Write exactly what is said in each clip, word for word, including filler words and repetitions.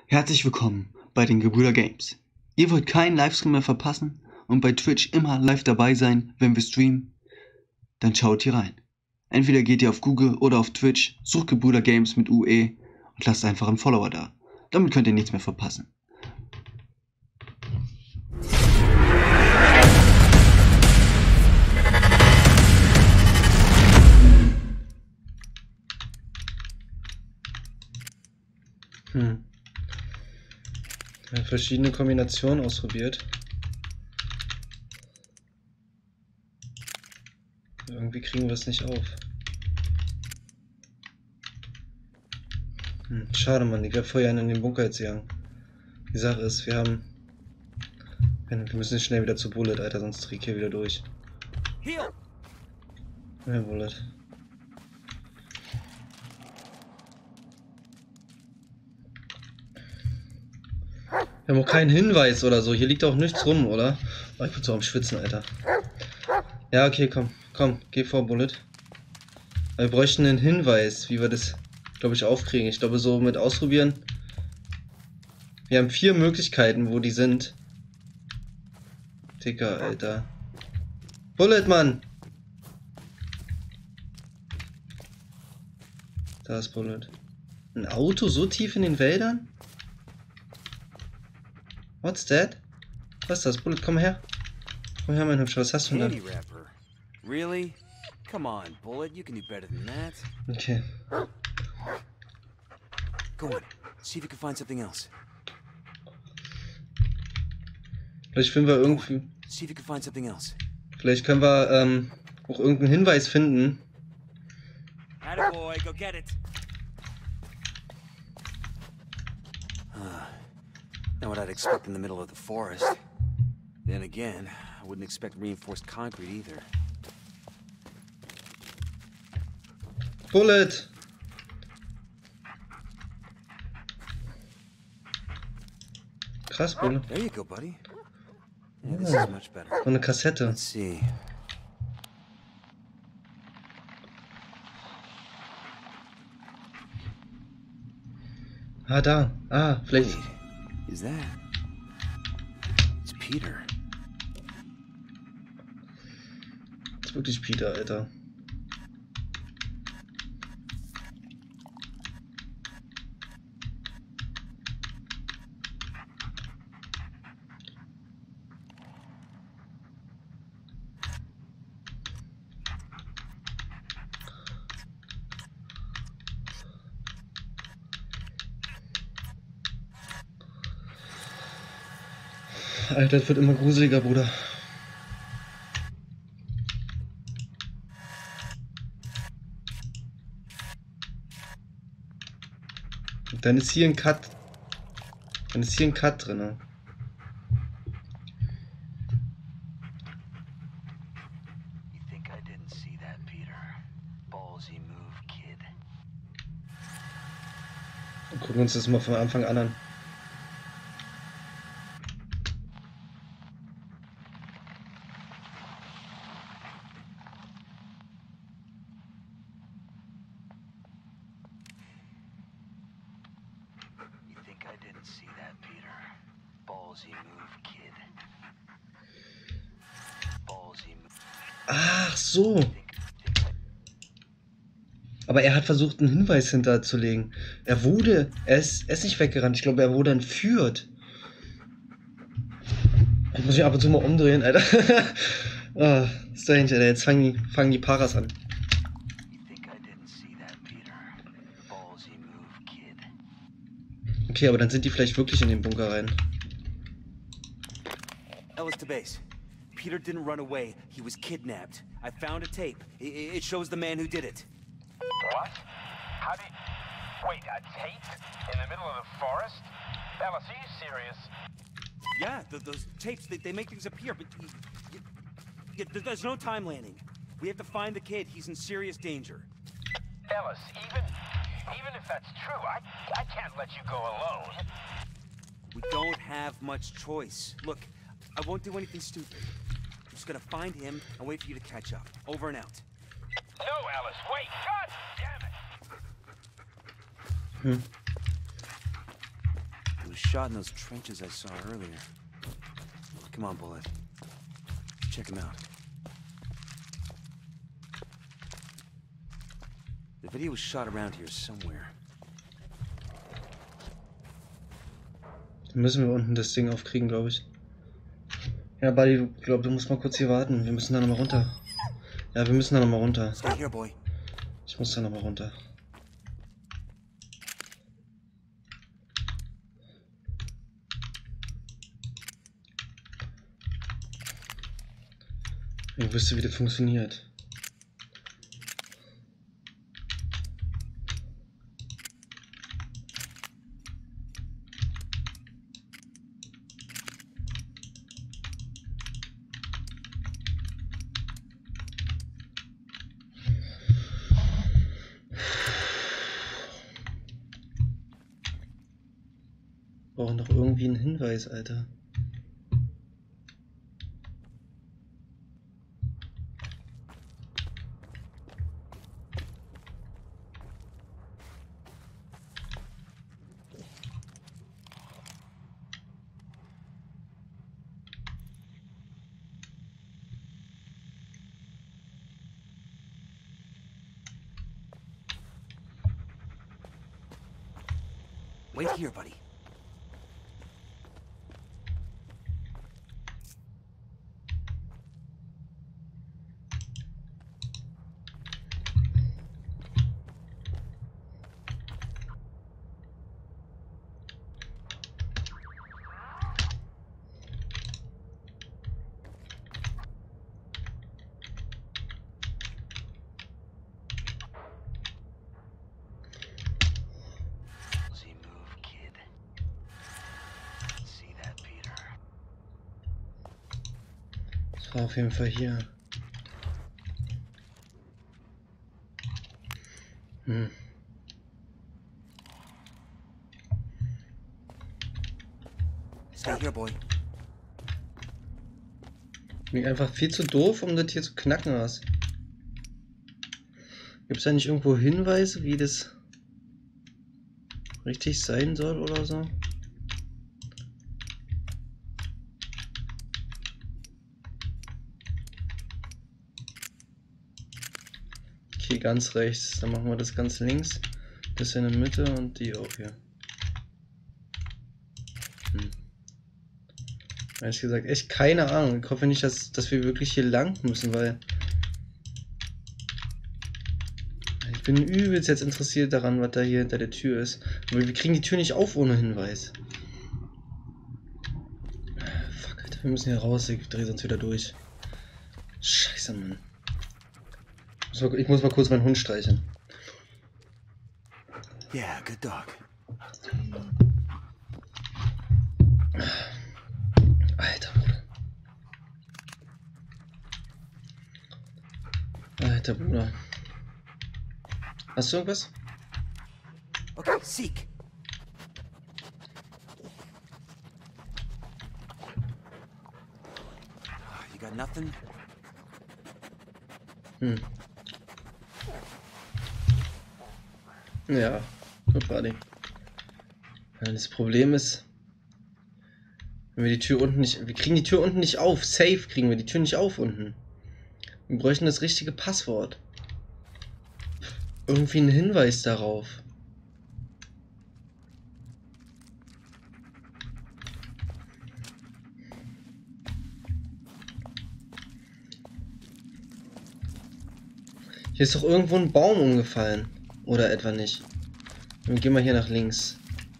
Herzlich willkommen bei den Gebrüder Games. Ihr wollt keinen Livestream mehr verpassen und bei Twitch immer live dabei sein, wenn wir streamen? Dann schaut hier rein. Entweder geht ihr auf Google oder auf Twitch, sucht Gebrüder Games mit U E und lasst einfach einen Follower da. Damit könnt ihr nichts mehr verpassen. Hm. Ja, verschiedene Kombinationen ausprobiert. Irgendwie kriegen wir es nicht auf. Hm, schade, Mann. Ich wäre vorher in den Bunker jetzt gegangen. Die Sache ist, wir haben... Wir müssen schnell wieder zu Bullet, Alter, sonst drehe ich hier wieder durch. Ja, Bullet. Wir haben auch keinen Hinweis oder so. Hier liegt auch nichts rum, oder? Oh, ich bin so am Schwitzen, Alter. Ja, okay, komm. Komm, geh vor, Bullet. Wir bräuchten einen Hinweis, wie wir das, glaube ich, aufkriegen. Ich glaube, so mit ausprobieren. Wir haben vier Möglichkeiten, wo die sind. Dicker, Alter. Bullet, Mann! Da ist Bullet. Ein Auto so tief in den Wäldern? What's that? Was ist das? Bullet, komm her. Komm her, mein Hübscher. Was hast du denn da? Really? Come on, Bullet. You can do better than that. Okay. Go on. See if you can find something else. Vielleicht finden wir irgendwie... See if you can find something else. Vielleicht können wir ähm, auch irgendeinen Hinweis finden. Attaboy, go get it. Not what I'd expect in the middle of the forest. Then again, I wouldn't expect reinforced concrete either. Bullet! Krass, Bullet. There you go, buddy. Yeah, this is much better. Und eine Kassette. Let's see. Ah, da. Ah, vielleicht... Wait, is that? It's Peter. Das ist wirklich Peter, Alter. Alter, das wird immer gruseliger, Bruder. Und dann ist hier ein Cut. Dann ist hier ein Cut drin. Ne? Und gucken uns das mal von Anfang an an. Ach so. Aber er hat versucht, einen Hinweis hinterzulegen. Er wurde, er ist, er ist nicht weggerannt. Ich glaube, er wurde entführt. Ich muss mich ab und zu mal umdrehen, Alter. Oh, strange, Alter. Jetzt fangen die, fangen die Paras an. Okay, aber dann sind die vielleicht wirklich in den Bunker rein. Ellis to base. Peter didn't run away. He was kidnapped. I found a tape. It, it shows the man who did it. What? How did... Wait, a tape? In the middle of the forest? Ellis, are you serious? Yeah, th those tapes, they, they make things appear, but... y y y there's no time landing. We have to find the kid. He's in serious danger. Ellis, even... Even if that's true, I, I can't let you go alone. We don't have much choice. Look, I won't do anything stupid. I'm just gonna find him and wait for you to catch up. Over and out. No, Ellis, wait! God damn it! Hm. shot in those trenches I saw earlier. Come on, Bullet. Check him out. The video was shot around here somewhere. Dann müssen wir unten das Ding aufkriegen, glaube ich. Ja, Buddy, ich glaube, du musst mal kurz hier warten. Wir müssen da nochmal runter. Ja, wir müssen da nochmal runter. Stay here, boy. Ich muss da nochmal runter. Ich wüsste, wie das funktioniert. Wir brauchen doch irgendwie einen Hinweis, Alter. Wait here, buddy. Das war auf jeden Fall hier. Hm. Stay here, boy. Bin ich einfach viel zu doof, um das hier zu knacken, was? Gibt es da nicht irgendwo Hinweise, wie das richtig sein soll oder so? Okay, ganz rechts. Dann machen wir das ganz links. Das in der Mitte und die auch hier. Hm. Ehrlich gesagt, echt keine Ahnung. Ich hoffe nicht, dass, dass wir wirklich hier lang müssen, weil ich bin übelst jetzt interessiert daran, was da hier hinter der Tür ist. Aber wir kriegen die Tür nicht auf ohne Hinweis. Fuck, Alter, wir müssen hier raus. Ich drehe sonst wieder durch. Scheiße, Mann. Ich muss mal kurz meinen Hund streicheln. Yeah, good dog. Alter, Bruder. Alter, Bruder. Hast du irgendwas? Okay, seek. You got nothing? Hm. Ja, gut, Buddy. Ja, das Problem ist, wenn wir die Tür unten nicht... Wir kriegen die Tür unten nicht auf. Safe kriegen wir die Tür nicht auf unten. Wir bräuchten das richtige Passwort. Irgendwie einen Hinweis darauf. Hier ist doch irgendwo ein Baum umgefallen. Oder etwa nicht. Dann gehen wir hier nach links.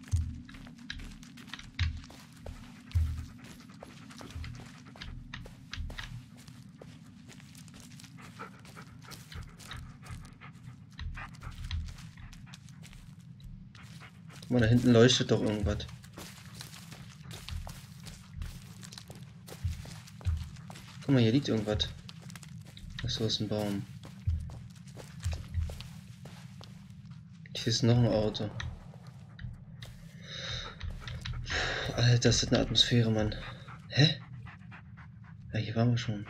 Guck mal, da hinten leuchtet doch irgendwas. Guck mal, hier liegt irgendwas. Achso, ist ein Baum. Hier ist noch ein Auto. Puh, Alter, das ist eine Atmosphäre, Mann. Hä? Ja, hier waren wir schon.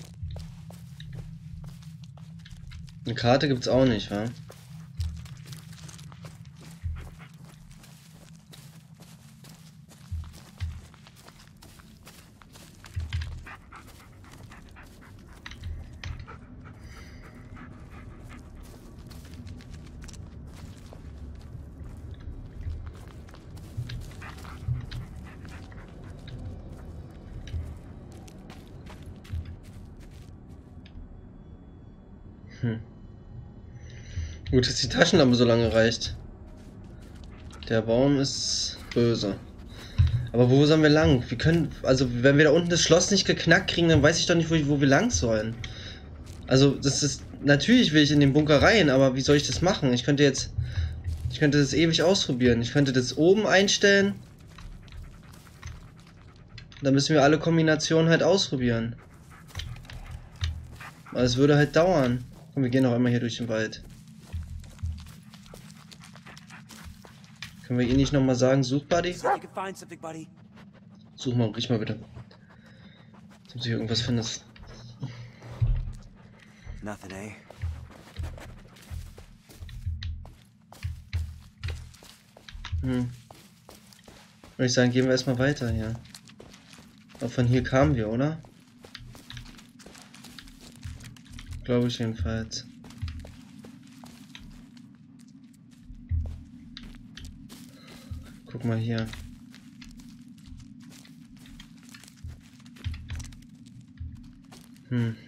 Eine Karte gibt's auch nicht, wa? Hm. Gut, dass die Taschenlampe so lange reicht. Der Baum ist böse. Aber wo sollen wir lang? Wir können, also wenn wir da unten das Schloss nicht geknackt kriegen, dann weiß ich doch nicht, wo, ich, wo wir lang sollen. Also das ist, natürlich will ich in den Bunker rein, aber wie soll ich das machen? Ich könnte jetzt, ich könnte das ewig ausprobieren. Ich könnte das oben einstellen. Dann müssen wir alle Kombinationen halt ausprobieren. Aber es würde halt dauern. Komm, wir gehen noch einmal hier durch den Wald. Können wir ihn nicht nochmal sagen, such Buddy? See if you can find something, buddy. Such mal, riech mal bitte. Ob du hier irgendwas findest. Nothing, eh? Hm. Würde ich sagen, gehen wir erstmal weiter hier. Aber von hier kamen wir, oder? Glaube ich jedenfalls. Guck mal hier. Hm.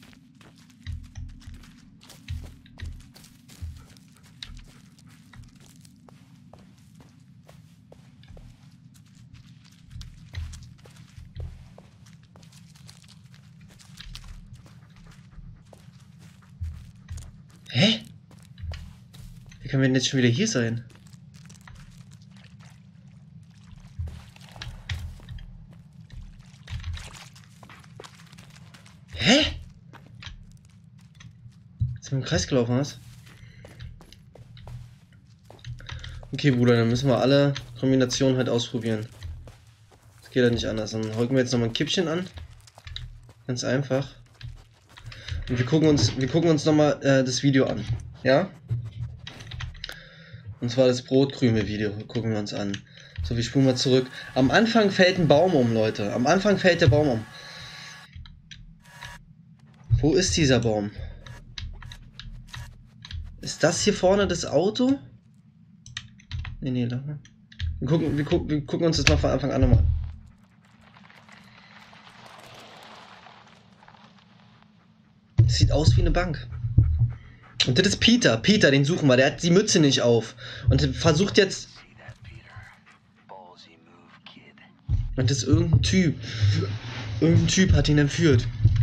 Hä? Wie können wir denn jetzt schon wieder hier sein? Hä? Sind wir im Kreis gelaufen, was? Okay, Bruder, dann müssen wir alle Kombinationen halt ausprobieren. Das geht halt nicht anders. Dann holen wir jetzt nochmal ein Kippchen an. Ganz einfach. Und wir gucken uns, wir gucken uns nochmal äh, das Video an. Ja? Und zwar das Brotkrümel-Video. Gucken wir uns an. So, wir spulen mal zurück. Am Anfang fällt ein Baum um, Leute. Am Anfang fällt der Baum um. Wo ist dieser Baum? Ist das hier vorne das Auto? Nee, nee, da. Wir gucken, wir, gucken, wir gucken uns das mal von Anfang an nochmal. Sieht aus wie eine Bank. Und das ist Peter. Peter, den suchen wir. Der hat die Mütze nicht auf. Und versucht jetzt... Und das ist irgendein Typ. Irgendein Typ hat ihn entführt.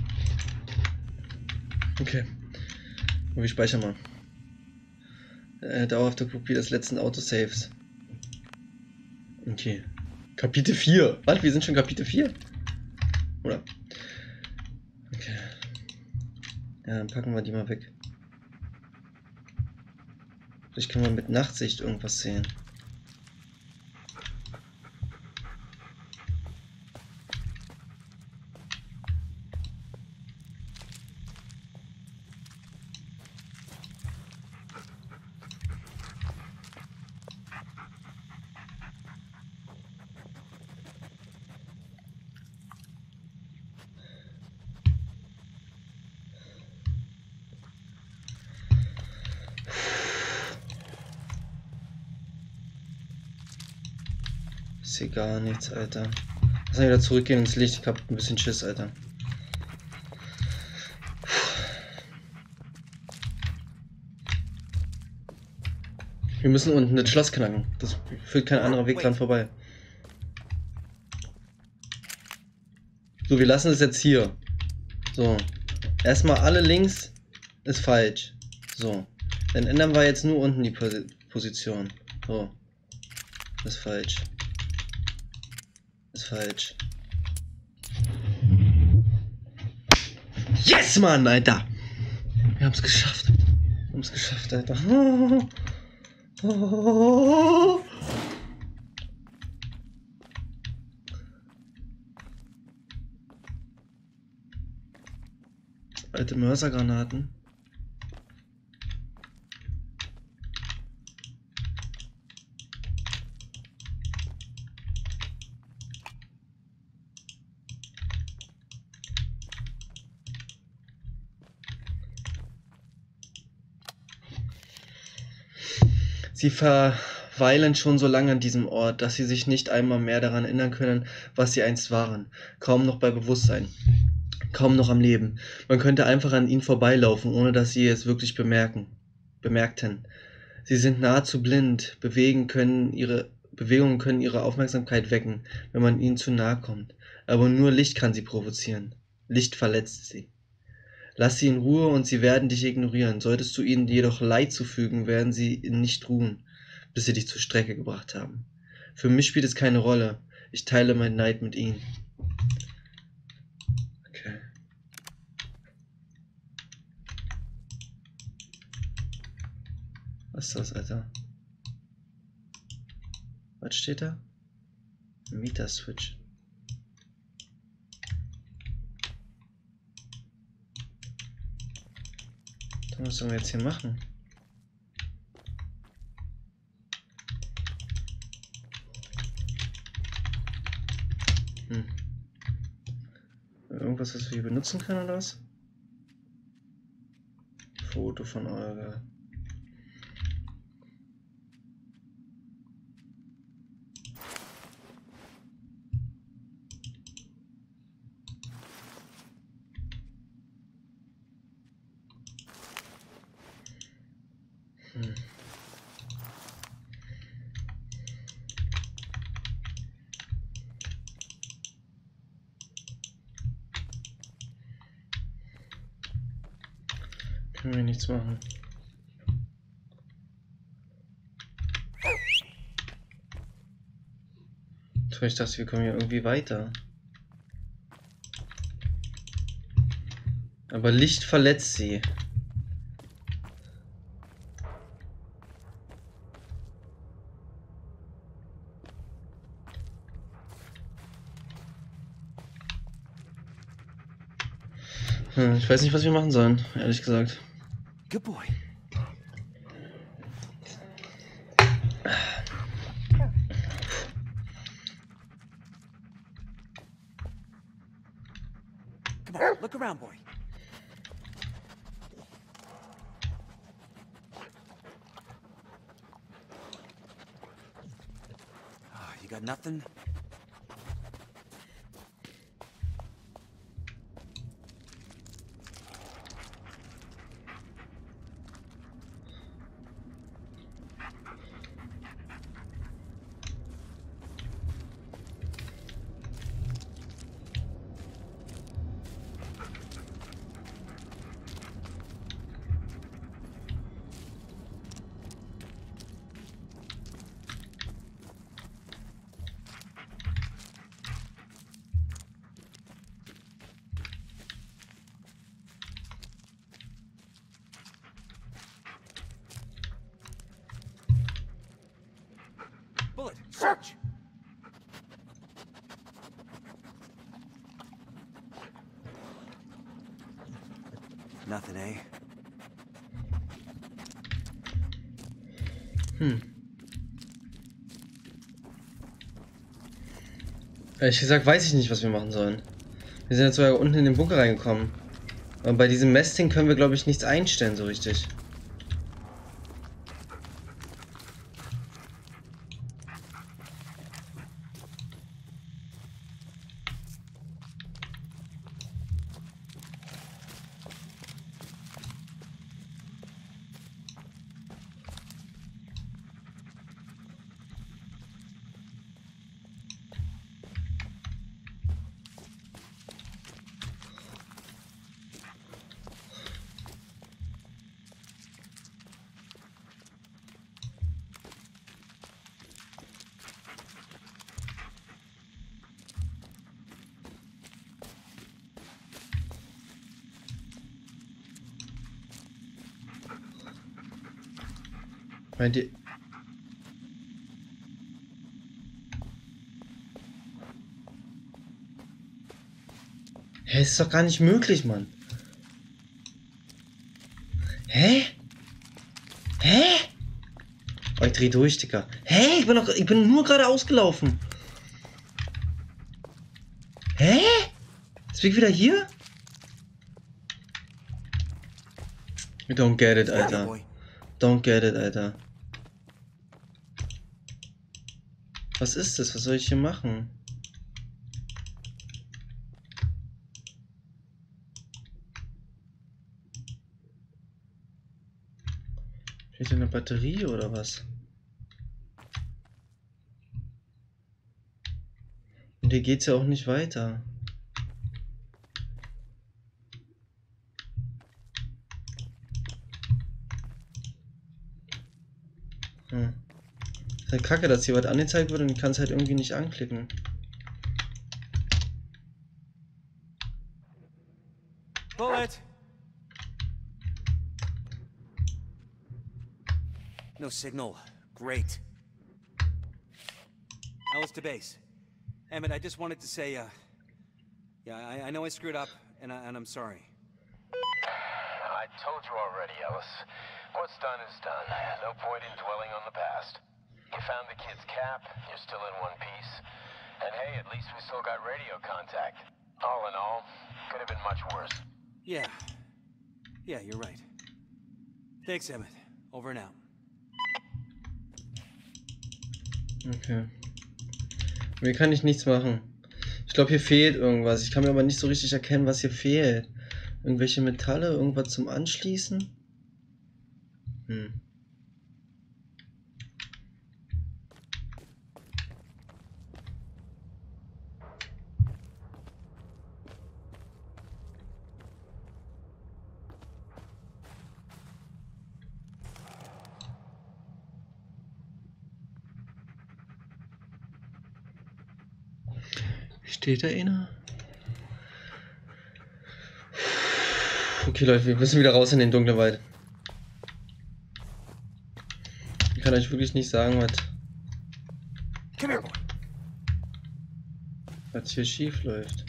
Okay. Und wir speichern mal. Äh, dauerhafte Kopie des letzten Autosaves. Okay. Kapitel vier. Was? Wir sind schon Kapitel vier? Oder? Okay. Ja, dann packen wir die mal weg. Vielleicht können wir mit Nachtsicht irgendwas sehen. Ich sehe gar nichts, Alter. Lass mal wieder zurückgehen ins Licht. Ich hab ein bisschen Schiss, Alter. Wir müssen unten das Schloss knacken. Das führt kein anderer Weg dran vorbei. So, wir lassen es jetzt hier. So. Erstmal alle links ist falsch. So. Dann ändern wir jetzt nur unten die Posi- Position. So. Das ist falsch. Ist falsch. Yes, Mann, Alter! Wir haben es geschafft. Wir haben es geschafft, Alter. Oh. Oh. Alte Mörsergranaten. Sie verweilen schon so lange an diesem Ort, dass sie sich nicht einmal mehr daran erinnern können, was sie einst waren, kaum noch bei Bewusstsein. kaum noch am Leben. Man könnte einfach an ihnen vorbeilaufen, ohne dass sie es wirklich bemerken, bemerkten. Sie sind nahezu blind, bewegen können ihre, Bewegungen können ihre Aufmerksamkeit wecken, wenn man ihnen zu nahe kommt. Aber nur Licht kann sie provozieren. Licht verletzt sie. Lass sie in Ruhe und sie werden dich ignorieren. Solltest du ihnen jedoch Leid zufügen, werden sie nicht ruhen, bis sie dich zur Strecke gebracht haben. Für mich spielt es keine Rolle. Ich teile mein Leid mit ihnen. Okay. Was ist das, Alter? Was steht da? Meter-Switch. Was sollen wir jetzt hier machen? Hm. Irgendwas, was wir hier benutzen können oder was? Foto von Olga. Hm. Können wir nichts machen. Ich dachte, wir kommen hier irgendwie weiter. Aber Licht verletzt sie. Hm, ich weiß nicht, was wir machen sollen, ehrlich gesagt. Good boy. Come on, look around, boy. Ah, you got nothing? Bullet, search! Nothing, eh? Hm. Ehrlich gesagt weiß ich nicht, was wir machen sollen. Wir sind jetzt sogar unten in den Bunker reingekommen. Aber bei diesem Messding können wir, glaube ich, nichts einstellen so richtig. Meint ihr... Hä, ist doch gar nicht möglich, Mann. Hä? Hä? Oh, ich dreh durch, Digga. Hä? Ich bin doch, ich bin nur gerade ausgelaufen. Hä? Ist Vic wieder hier? I don't get it, Alter. Don't get it, Alter. Was ist das? Was soll ich hier machen? Steht hier eine Batterie oder was? Und hier geht's ja auch nicht weiter. Hm. Ist halt kacke, dass hier was angezeigt wird und ich kann es halt irgendwie nicht anklicken. Bullet! No signal. Great. Ellis to base. Emmett, I just wanted to say, uh... Yeah, I, I know I screwed up, and, I, and I'm sorry. I told you already, Ellis. What's done is done. No point in dwelling on the past. You found the kid's cap, you're still in one piece. And hey, at least we still got radio contact. All in all, could have been much worse. Yeah. Yeah, you're right. Thanks, Emmett. Over and out. Okay. Hier kann ich nichts machen. Ich glaube, hier fehlt irgendwas. Ich kann mir aber nicht so richtig erkennen, was hier fehlt. Irgendwelche Metalle, irgendwas zum Anschließen? Hm. Steht da einer? Okay, Leute, wir müssen wieder raus in den dunklen Wald. Ich kann euch wirklich nicht sagen, was, Come here, boy. was hier schief läuft.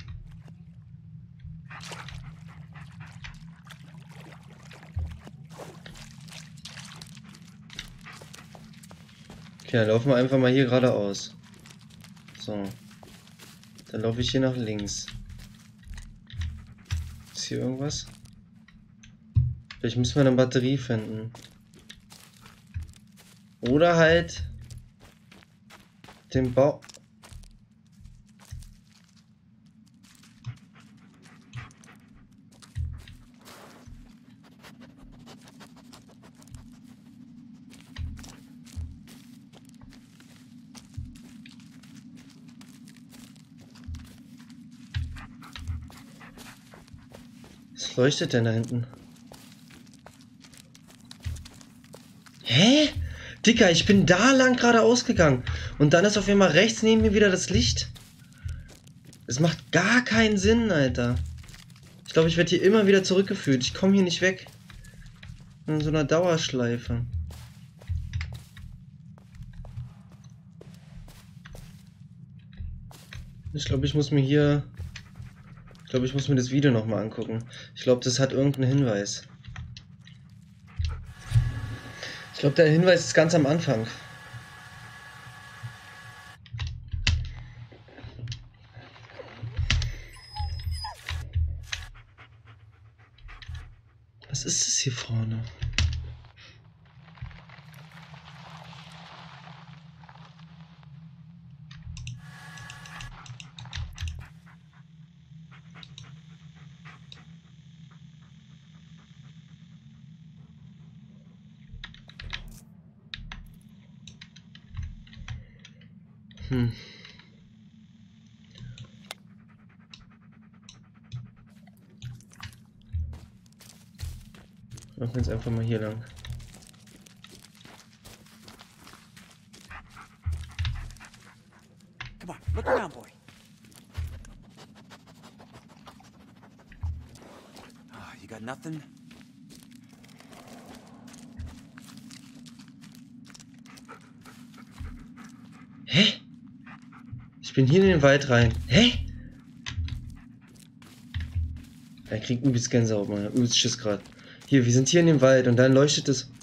Okay, dann laufen wir einfach mal hier geradeaus. So. Dann laufe ich hier nach links. Ist hier irgendwas? Vielleicht müssen wir eine Batterie finden. Oder halt den Bau. Was leuchtet denn da hinten? Hä? Dicker, ich bin da lang geradeaus gegangen. Und dann ist auf einmal rechts neben mir wieder das Licht. Es macht gar keinen Sinn, Alter. Ich glaube, ich werde hier immer wieder zurückgeführt. Ich komme hier nicht weg. In so einer Dauerschleife. Ich glaube, ich muss mir hier... Ich glaube, ich muss mir das Video nochmal angucken. Ich glaube, das hat irgendeinen Hinweis. Ich glaube, der Hinweis ist ganz am Anfang. Was ist das hier vorne? Hm. Machen wir jetzt einfach mal hier lang. Come on, look around, boy. Ah, you got nothing? Hä? Ich bin hier in den Wald rein. Hä? Er kriegt übelst Gänsehaut, Mann. Übelst Schiss grad. Hier, wir sind hier in dem Wald und dann leuchtet es.